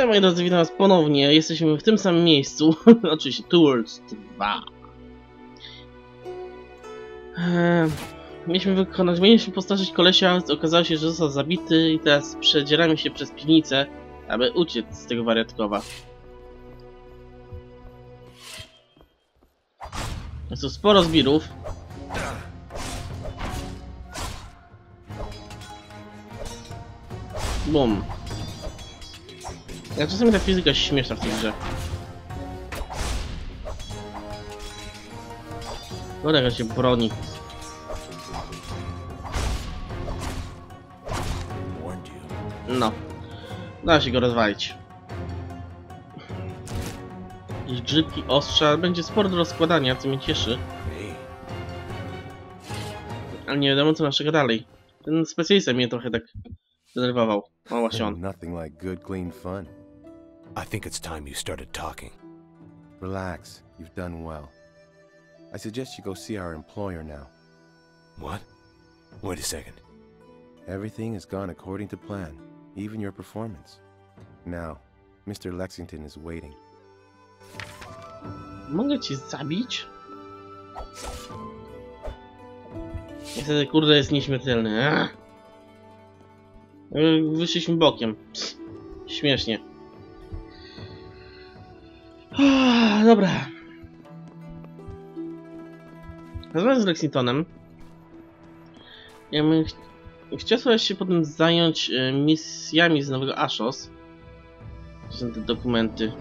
moi drodzy, witam was ponownie. Jesteśmy w tym samym miejscu. Oczywiście Two Worlds 2. Mieliśmy postarzyć kolesia, okazało się, że został zabity i teraz przedzieramy się przez piwnicę, aby uciec z tego wariatkowa. Jest tu sporo zbirów. Bum. Ja czasami ta fizyka się śmieszna w tej grze. No jaka się broni. No. Da się go rozwalić. Jakieś grzybki, ostrza, będzie sporo do rozkładania, co mnie cieszy. Ale nie wiadomo co naszego dalej. Ten specjalista mnie trochę tak denerwował. O, właśnie on. Nothing like good, clean fun. I think it's time you started talking. Relax, you've done well. I suggest you go see our employer now. What? Wait a second. Everything has gone according to plan, even your performance. Now, Mr. Lexington is waiting. Mogę cię zabić? Niestety, kurde, jest nieśmiertelny. Wyszliśmy bokiem. Śmiesznie. Dobra. Rozmawiam z Lexingtonem. Ja bym chciał się potem zająć misjami z nowego Ashos. Gdzie są te dokumenty?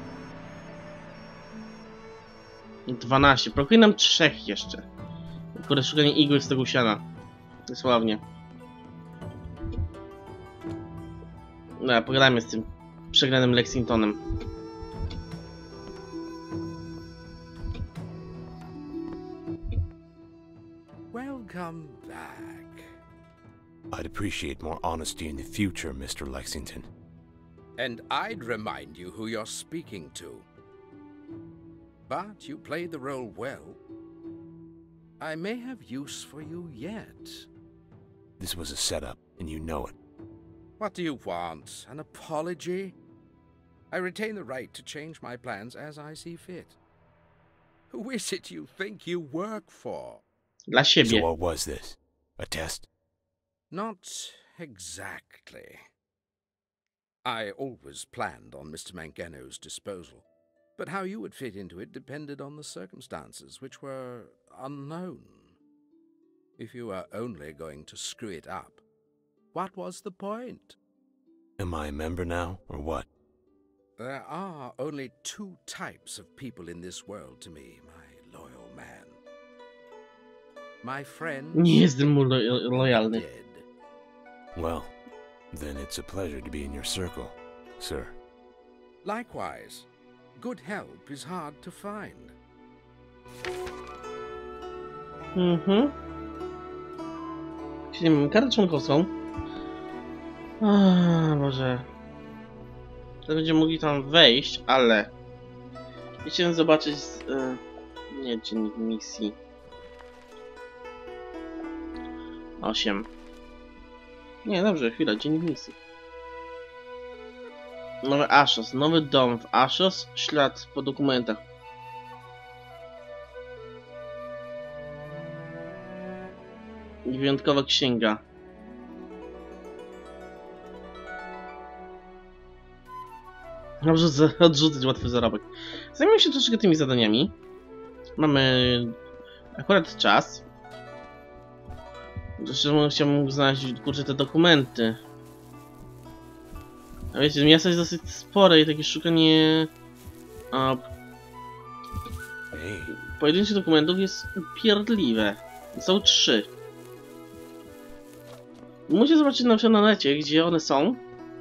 12. Brakuje nam 3 jeszcze. Kurde, szukanie igły z tego siana. Dosłownie. Dobra, pogadajmy z tym przegranym Lexingtonem. Welcome back. I'd appreciate more honesty in the future, Mr. Lexington. And I'd remind you who you're speaking to. But you played the role well. I may have use for you yet. This was a setup, and you know it. What do you want? An apology? I retain the right to change my plans as I see fit. Who is it you think you work for? Dla siebie. So what was this? A test? Not exactly. I always planned on Mr. Mangano's disposal, but how you would fit into it depended on the circumstances, which were unknown. If you were only going to screw it up, what was the point? Am I a member now, or what? There are only 2 types of people in this world to me, my loyal man. My friends Nie jestem mu lojalny. dead. Well, then it's a pleasure to be in your circle, sir. Likewise, good help is hard to find. Czyli mamy kartę członkowską. Boże. To będziemy mogli tam wejść, ale... Chciałem zobaczyć... Nie, dziennik misji. 8. Nie, dobrze, chwila, dziennik misji. Nowy Ashos, nowy dom w Ashos, ślad po dokumentach. I wyjątkowa księga. Dobrze, odrzucać łatwy zarobek. Zajmijmy się troszeczkę tymi zadaniami. Mamy akurat czas. Zresztą chciałbym znaleźć, kurczę, te dokumenty. A wiecie, miasto jest dosyć spore i takie szukanie pojedynczych dokumentów jest upierdliwe. Są 3. Muszę zobaczyć na przykład na necie, gdzie one są.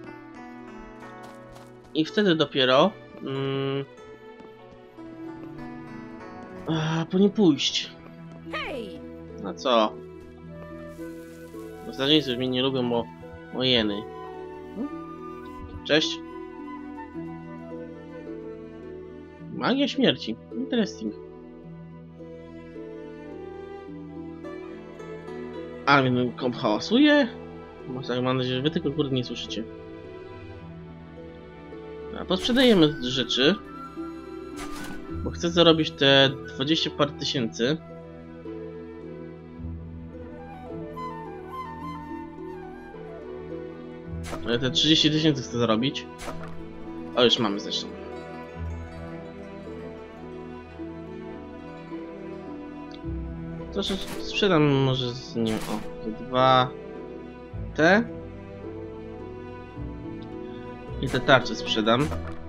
I wtedy dopiero po nie pójść. No co? Strażnicy mnie nie lubią, bo jeny. Cześć. Magia śmierci. Interesting. Armin komp hałasuje. Mam nadzieję, że wy tylko kurde nie słyszycie. Posprzedajemy rzeczy. Bo chcę zarobić te 20 parę tysięcy. Ale te 30 tysięcy chcę zarobić. O, już mamy zresztą. To sprzedam może z nim, o, te 2 te. I te tarcze sprzedam.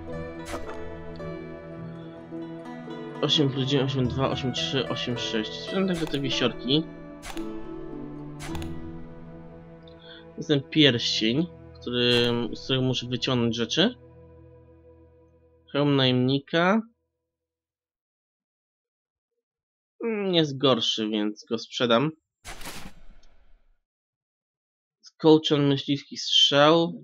8 plus 9, 8, 2, 8, 3, 8, 6. Sprzedam także te wisiorki. Jest ten pierścień, z którego muszę wyciągnąć rzeczy. Hełm najemnika. Jest gorszy, więc go sprzedam. Kołczan myśliwski strzał.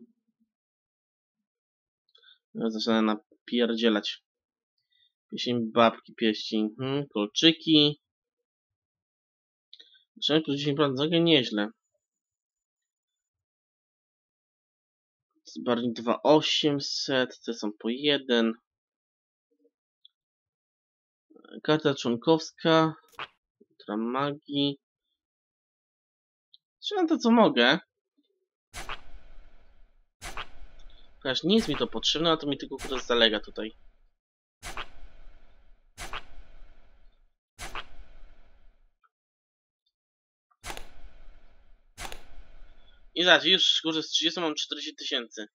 Zaczynam napierdzielać. Pieśń babki, pieściń. Kolczyki. Zaczynam plus 10%, całkiem nieźle. Zbarwnik 2800, te są po 1. Karta członkowska. Ultra magii. Trzymam to co mogę. Chociaż nie jest mi to potrzebne, a to mi tylko akurat zalega tutaj. I zaraz, już górze z 30 mam 40 tysięcy.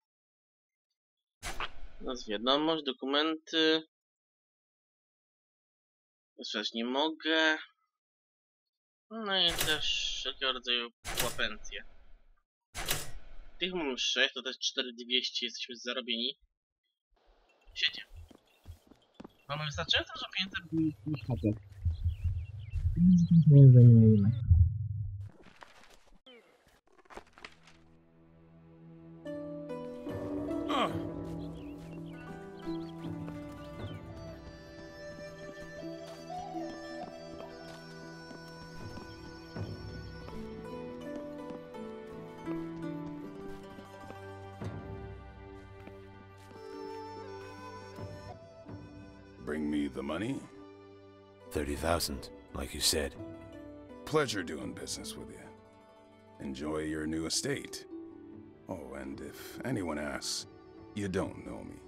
Wiadomość, dokumenty. Jeszcze nie mogę. No i też wszelkiego rodzaju łapencje. Tych mam 6, to też 4200, jesteśmy zarobieni. Siecie. Mamy wystarczająco dużo pieniędzy, by mieć chopę. Nie zajmujemy. Bring me the money? 30,000, like you said. Pleasure doing business with you. Enjoy your new estate. Oh, and if anyone asks, you don't know me.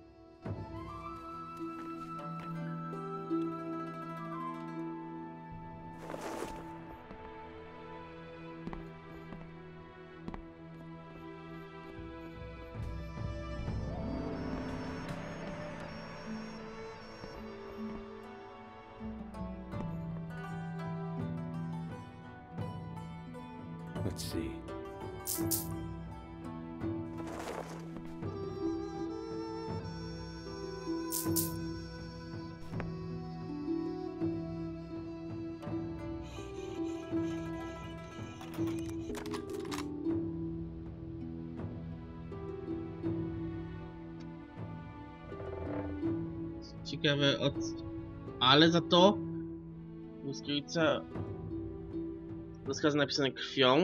Let's see. Ciekawe ale za to błyskawica rozkazy napisane krwią.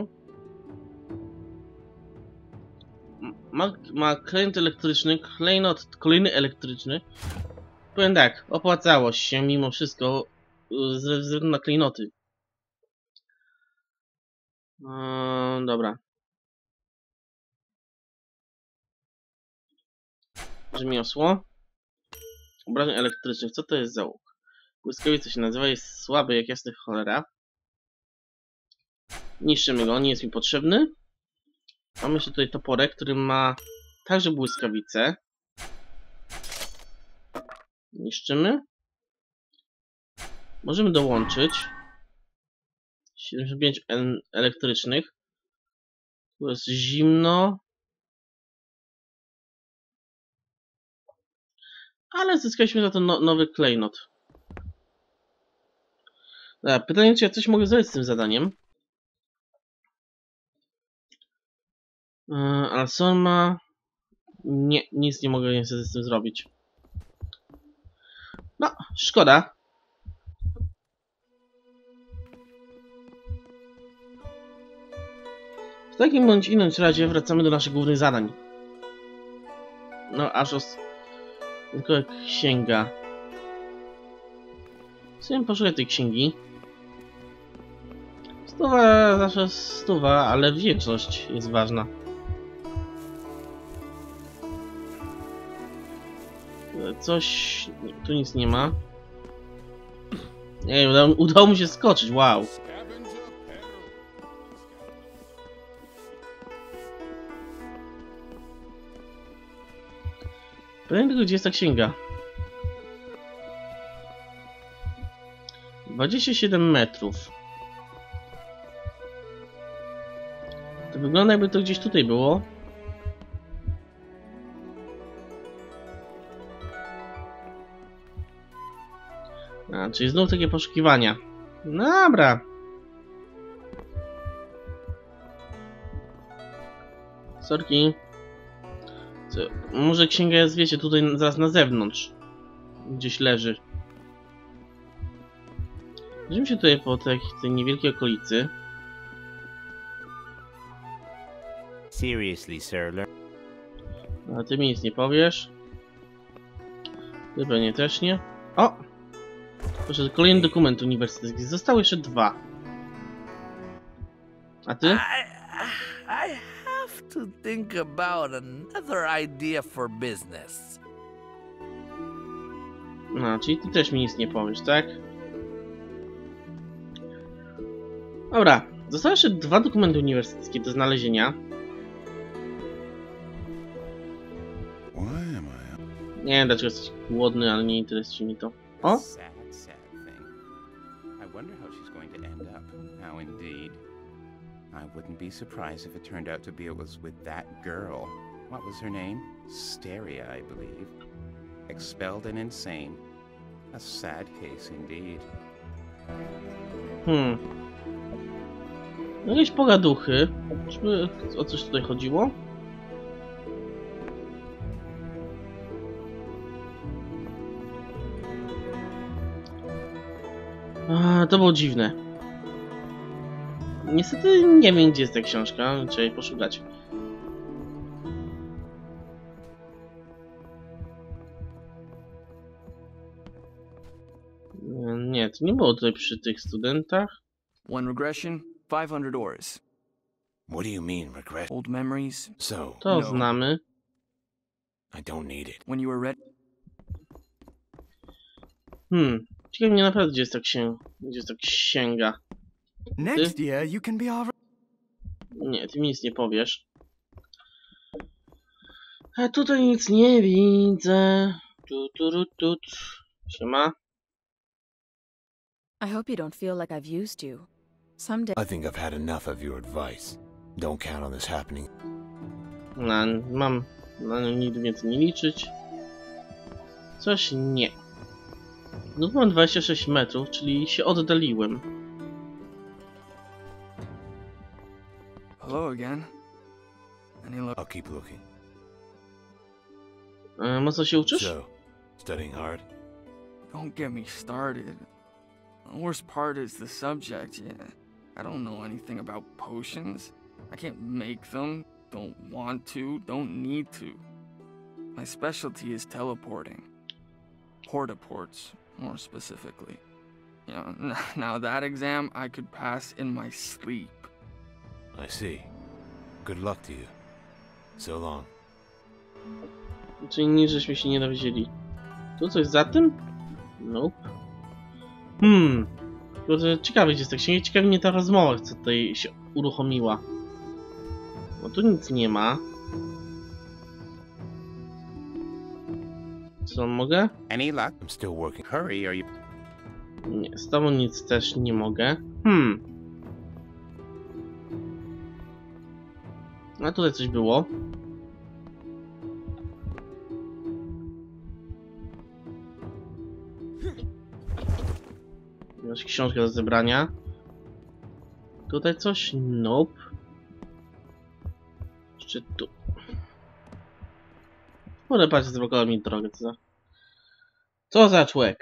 Ma klejnot elektryczny, kolejny elektryczny. Powiem tak, opłacało się mimo wszystko ze względu na klejnoty. Dobra. Rzemiosło. Obrażeń elektrycznych. Co to jest za łuk? Błyskawica się nazywa, jest słaby jak jasny cholera. Niszczymy go, nie jest mi potrzebny. Mamy jeszcze tutaj toporek, który ma także błyskawicę. Niszczymy. Możemy dołączyć 75 elektrycznych. Tu jest zimno. Ale zyskaliśmy za to nowy klejnot. Dobra, pytanie, czy ja coś mogę zrobić z tym zadaniem. Alsoma. Nie, nic nie mogę niestety z tym zrobić. No, szkoda. W takim bądź innym razie wracamy do naszych głównych zadań. No, Ashos Tylko jak księga. Chciałem poszukać tej księgi. 100 zawsze 100, ale wieczność jest ważna. Coś... tu nic nie ma. Nie, udało mi się skoczyć, wow. Powiem tylko, gdzie jest ta księga. 27 metrów. To wygląda, jakby to gdzieś tutaj było. A, czyli znów takie poszukiwania. Dobra. Sorki. Co? Może księga jest, wiecie, tutaj zaraz na zewnątrz. Gdzieś leży. Idziemy się tutaj po tej niewielkiej okolicy. Seriously, sir. A ty mi nic nie powiesz. Ty pewnie też nie. O! Proszę, kolejny dokument uniwersytecki. Zostały jeszcze 2. A ty? I have to think about another idea for business. No, czyli ty też mi nic nie powiesz, tak? Dobra, zostały jeszcze 2 dokumenty uniwersyteckie do znalezienia. Why am I? Nie wiem, dlaczego jesteś głodny, ale nie interesuje mnie to. O! Sad thing. I wonder how she's going to end up. How indeed. I wouldn't be surprised if it turned out to be it was with that girl. What was her name? Steria, I believe. Expelled and insane. A sad case indeed. No jakieś pogaduchy. Czy o coś tutaj chodziło? To było dziwne. Niestety nie wiem, gdzie jest ta książka. Trzeba jej poszukać. Nie, to nie było tutaj przy tych studentach. One regression, 500 ores. What do you mean, regret? Old memories. So, To No. znamy. I don't need it. When you were ready. Ciekawe mnie naprawdę, gdzie jest ta księga. Next year, you can be our... Nie, ty mi nic nie powiesz. A tutaj nic nie widzę. Tut. Siema. I hope you don't feel like I've used you. Someday. I think I've had enough of your advice. Don't count on this happening. Mam na nigdy więcej nie liczyć. Coś nie. No mam 26 metrów, czyli się oddaliłem. Hello again. Any luck? I'll keep looking. Mocno się uczysz? So, studying hard? Don't get me started. The worst part is the subject. Yeah, I don't know anything about potions. I can't make them. Don't want to. Don't need to. My specialty is teleporting. Portaports, more specifically. You know, now that exam I could pass in my sleep. I see. Good luck to you. So long. Czyli nie, żeśmy się nie dowiedzieli. Tu coś za tym? Nope. Kurde, ciekawe gdzie jest ta księga. Ciekawi mnie ta rozmowa, co tutaj się uruchomiła. No tu nic nie ma. Co mogę? Any luck? I'm still working. Hurry, or you... Nie, z tobą nic też nie mogę. A tutaj coś było. Masz książkę do zebrania. Tutaj coś? Nope. Jeszcze tu. Może patrzeć, zablokował mi drogę. Co za człowiek?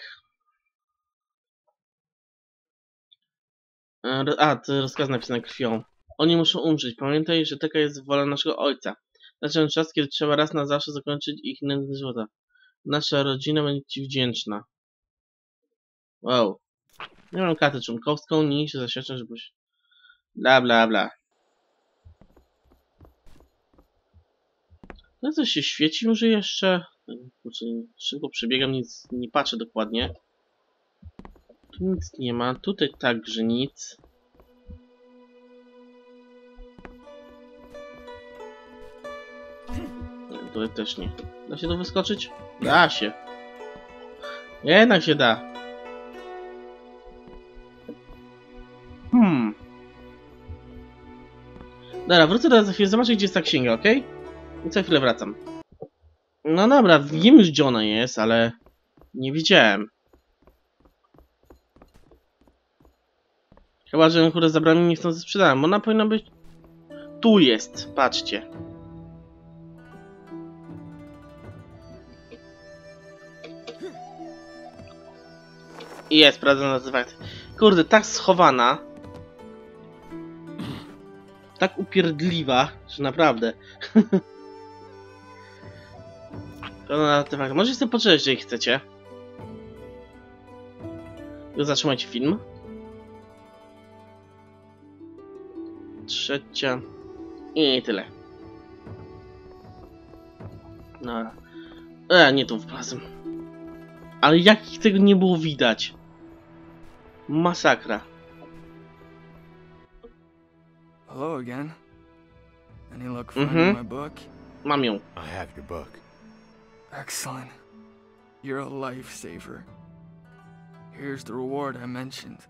To rozkaz napisany krwią. Oni muszą umrzeć. Pamiętaj, że taka jest wola naszego ojca. Nadszedł czas, kiedy trzeba raz na zawsze zakończyć ich nędzne żywota. Nasza rodzina będzie ci wdzięczna. Wow. Nie mam kartę członkowską, nic się zaświadczam, żebyś... Bla bla bla. No coś się świeci może jeszcze? Kurczę, szybko przebiegam, nic nie patrzę dokładnie. Tu nic nie ma, tutaj także nic. Tutaj też nie. Da się tu wyskoczyć? Da się. Jednak się da. Dobra, wrócę teraz za chwilę, zobaczę gdzie jest ta księga, ok? I za chwilę wracam. No dobra, wiem już gdzie ona jest, ale... nie widziałem. Chyba, że kurde zabrałem i nie chcąc sprzedałem. Ona powinna być... Tu jest, patrzcie. I jest, prawda, nazywa. Kurde, tak schowana. Tak upierdliwa, że naprawdę. Może sobie poczytać, jeżeli chcecie. Zatrzymajcie film. Trzecia. I tyle. Dobra. Nie tu wpłacam. Ale jak tego nie było widać? Masakra. Hello again. Any luck finding my book? Mam ją. I have your book. Excellent. You're a lifesaver. Here's the reward I mentioned.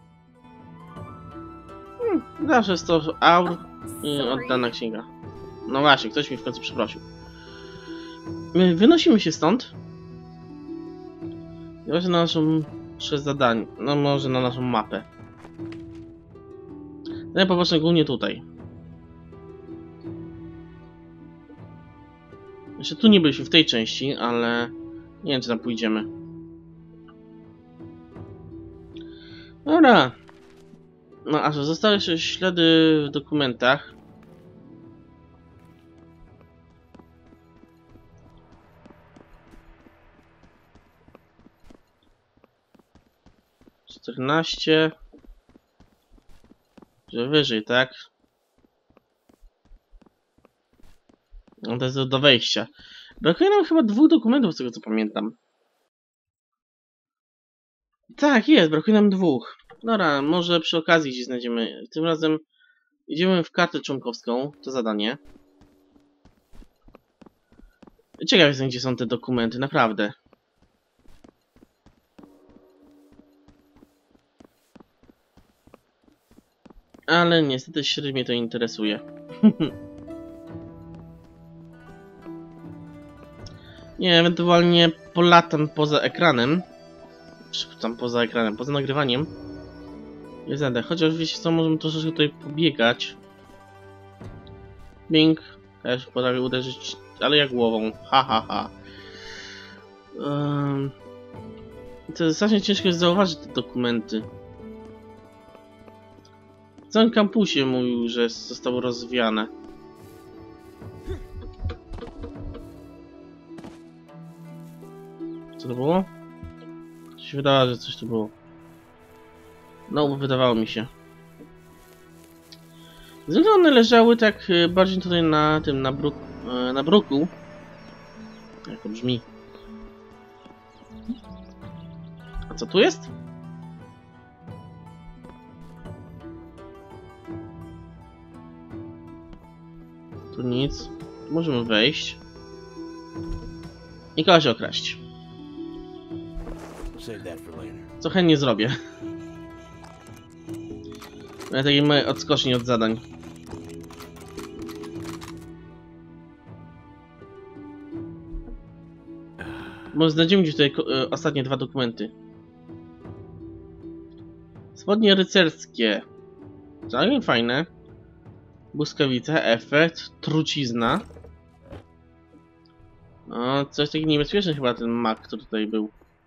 Zawsze 100 aur i oddana księga. No właśnie, ktoś mi w końcu przeprosił. My wynosimy się stąd. I właśnie na naszą zadanie. No może na naszą mapę. No ja popatrzę głównie tutaj. Jeszcze tu nie byliśmy w tej części, ale nie wiem czy tam pójdziemy. Dobra. No aż zostały jeszcze ślady w dokumentach. Że wyżej, tak? No to jest do wejścia. Brakuje nam chyba 2 dokumentów, z tego co pamiętam. Tak, jest, brakuje nam 2. Dobra, może przy okazji gdzieś znajdziemy. Tym razem idziemy w kartę członkowską, to zadanie. Ciekaw jestem, gdzie są te dokumenty, naprawdę. Ale niestety średnio mnie to interesuje. Nie, ewentualnie polatam poza ekranem. Czy tam poza ekranem, poza nagrywaniem. Nie znajdę, chociaż wiecie co, możemy troszeczkę tutaj pobiegać. Bing. Też potrafię uderzyć, ale jak głową. Ha, ha, ha. To jest strasznie ciężko jest zauważyć te dokumenty. W całym kampusie mówił, że zostało rozwiane. Co to było? Się wydawało, że coś tu było. No, wydawało mi się. Zwykle one leżały tak bardziej tutaj na tym, na bruku. Jak to brzmi. A co tu jest? Tu nic. Tu możemy wejść. I kogoś okraść. Co chętnie zrobię. Ja takiej małej odskoczni od zadań. Może znajdziemy gdzieś tutaj ostatnie 2 dokumenty. Spodnie rycerskie. Całkiem fajne. Błyskawica, efekt, trucizna. O, coś takiego niebezpieczne chyba ten mak, który tutaj był.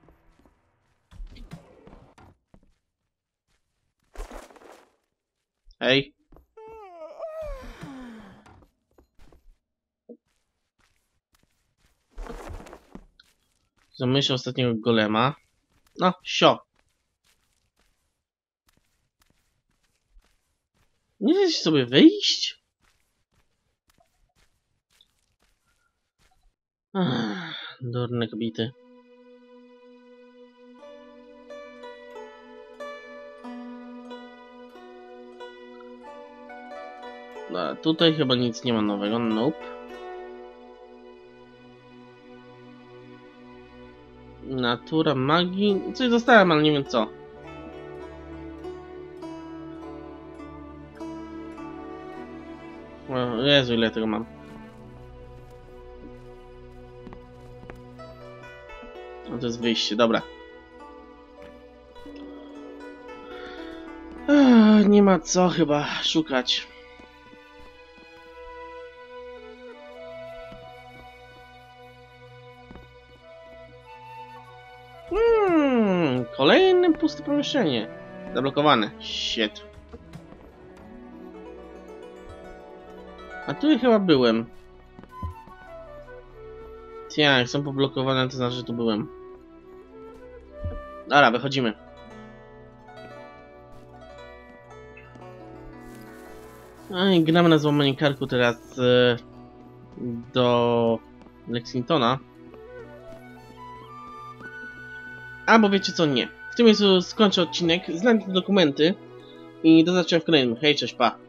Hej. Za myśl ostatniego golema. No, sio. Nie chcesz sobie wyjść? Durne kobiety. No, tutaj chyba nic nie ma nowego. Nope. Natura magii. Coś dostałem, ale nie wiem co. O Jezu, ile tego mam. No to jest wyjście, dobra. Nie ma co chyba szukać. Kolejne puste pomieszczenie. Zablokowane. Shit. A tu ja chyba byłem. Jak są poblokowane, to znaczy, że tu byłem. Dobra, wychodzimy. No i gramy na złamanie karku teraz do Lexingtona. Albo wiecie co, nie. W tym miejscu skończę odcinek, znajdę te dokumenty i do zobaczenia w kolejnym. Hej, cześć, pa.